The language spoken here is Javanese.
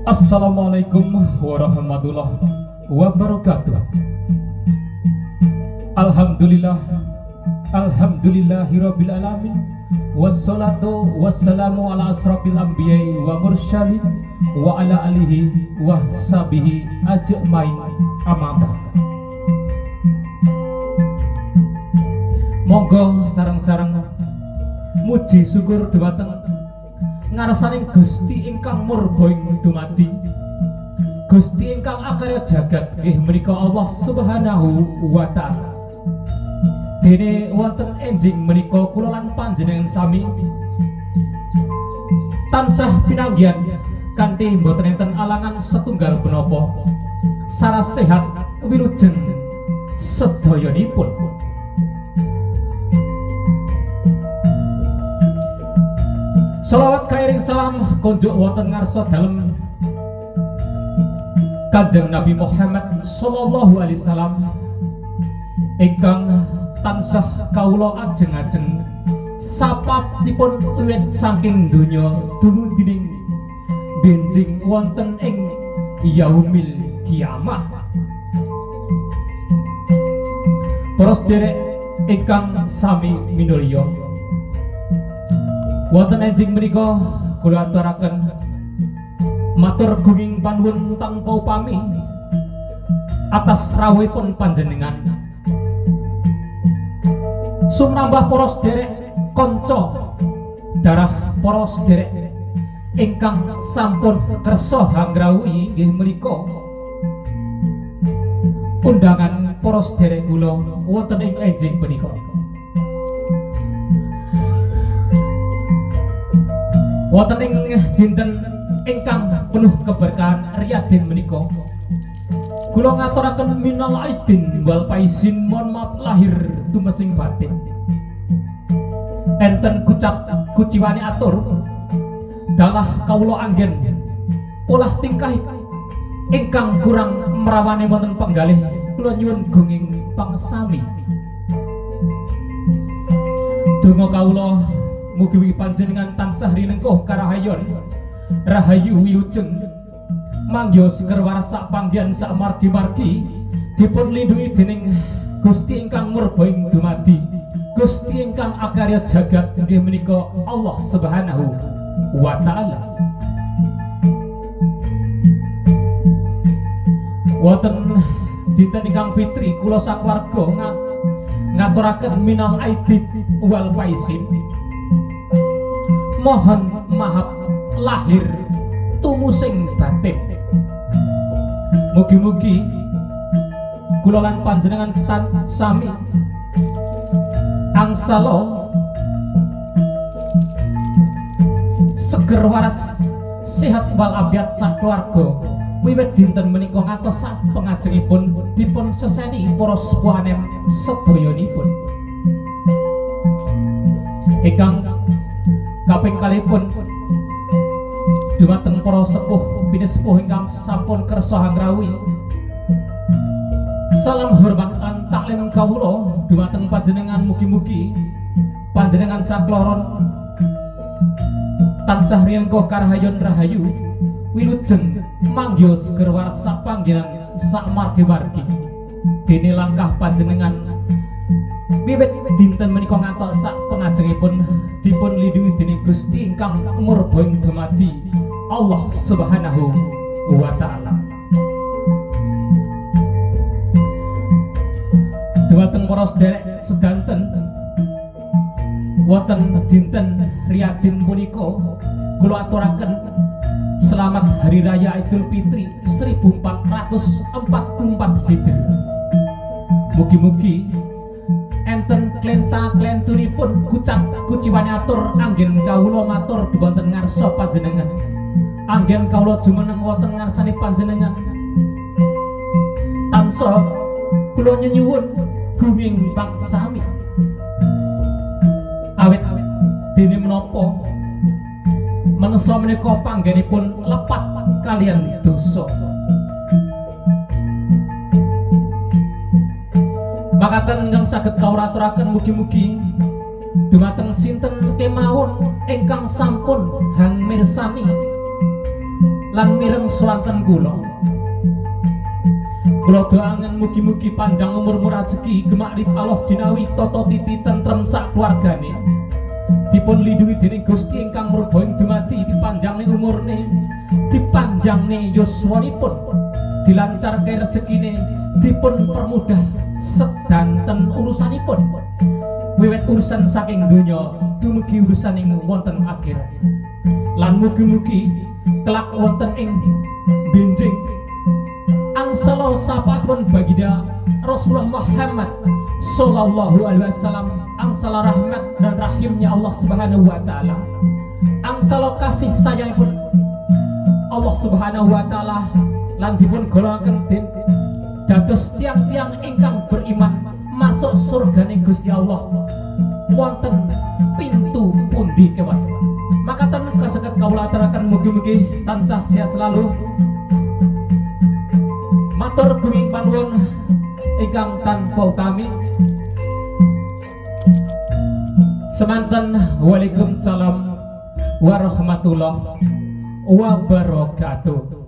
Assalamualaikum warahmatullahi wabarakatuh. Alhamdulillah, alhamdulillahirabbil alamin. Wassalatu wassalamu ala asrafil anbiya'i wa mursyalin wa ala alihi wa sahbihi ajmain. Amma ba'd. Monggo sareng-sareng muji syukur dhumateng ngarsaning Gusti ingkang murba ing dumadi, Gusti ingkang akarya jagat nggih menika Allah Subhanahu wa taala. Dene wonten enjing menika kula lan panjenengan sami tansah pinanggihan kanthi boten enten alangan setunggal punapa saras sehat wilujeng sedayanipun. Shalawat kairing salam konjuk wonten ngarsa dalem Kanjeng Nabi Muhammad sallallahu alaihi wasallam ingkang tansah kawula ajeng-ajeng sapatipun wiwit saking donya dumugi benjing wonten ing yaumil kiamah. Para sedherek ingkang sami minulya, wonten enjing menika kula aturaken matur gunging panuwun tanpa upami atas rawuhipun panjenengan sumrambah para sedherek kanca darah para sedherek ingkang sampun kersa hangrawuhi nggih menika undangan para sedherek kula wonten ing enjing menika. Wonten ing dinten ingkang penuh keberkahan riyadin menika kula ngaturaken minal aidin wal faizin, mohon maaf lahir tumesing batin. Enten kucap kuciwane atur dalah kawula anggen polah tingkah ingkang kurang merawane wonten penggalih kula nyuwun gunging pangsami. Donga kawula mugi panjenengan tansah rinengkuh karahayon rahayu wilujeng manggya seger waras sak panggihan sak margi-margi dipun lindungi dening Gusti ingkang murba ing dumadi, Gusti ingkang akarya jagat inggih menika Allah Subhanahu wa taala. Wonten dinten ingkang fitri kula sakwarga ngaturaken minal aidin wal faizin, mohon maaf lahir tumusing batin. Mugi-mugi kula lan panjenengan tan sami angsala seger waras sehat wal afiat sak keluarga wiwit dinten menika ngantos sak pengajengipun dipun seseni para sepuhanem sedayanipun. Ingkang kaping kalihipun dhumateng para sepuh pinesepuh ingkang sampun kersa hangrawuhi, salam hormat lan taklim kawula dhumateng panjenengan. Mugi-mugi panjenengan sakloron tansah rinengkuh karahayon rahayu wilujeng manggya seger waras sak panggenan sak margi-margi. Dene langkah panjenengan wiwit dinten menika ngantos sak pengajengipun dipun lindungi dening Gusti ingkang murba ing dumadi Allah Subhanahu wa taala. Dhumateng para sedherek sedanten wonten dinten riyadin punika kula aturaken selamat hari raya Idul Fitri 1444 Hijriah. Mugi-mugi enten klenta-klentunipun kucap kuciwane atur anggen kawula matur wonten ngarsa panjenengan, anggen kawula jumeneng wonten ngarsane panjenengan tansah kula nyuwun gunging pangsami awit dene menapa manungsa menika panggenipun lepat kalian dosa. Makaten ingkang saged kawula aturaken mugi-mugi dumateng sinten kemawon ingkang sampun hang mirsani lan mireng swanten kula. Kula doangen mugi-mugi panjang umur rezeki gemakrip Allah jinawi tata titi tentrem sak keluargane. Dipun lindungi dening Gusti ingkang murba ing dumati, dipanjangne umurne, dipanjangne yuswanipun, dilancarke rezekine, dipun permudah sedanten urusanipun. Wiwit urusan saking donya dumugi urusan ing wonten akhir. Lan mugi-mugi kelak wonten ing benjing angsala sapatipun baginda Rasulullah Muhammad sallallahu alaihi wasallam, angsala rahmat dan rahimnya Allah Subhanahu wa taala, angsala kasih sayangipun Allah Subhanahu wa taala, lan dipun golongaken dados tiang-tiang ingkang beriman masuk surgane Gusti Allah wonten pintu pundi kewan. Makaten kasaged kawula aturaken mugi-mugi tansah sehat selalu. Matur gunging panuwun ingkang tanpa utami. Semanten Waalaikumsalam warahmatullahi wabarakatuh.